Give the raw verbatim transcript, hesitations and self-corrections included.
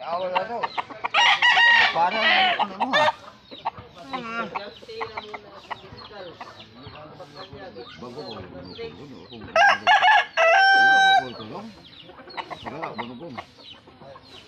awal na to. Para ano mo ha? Bago ko.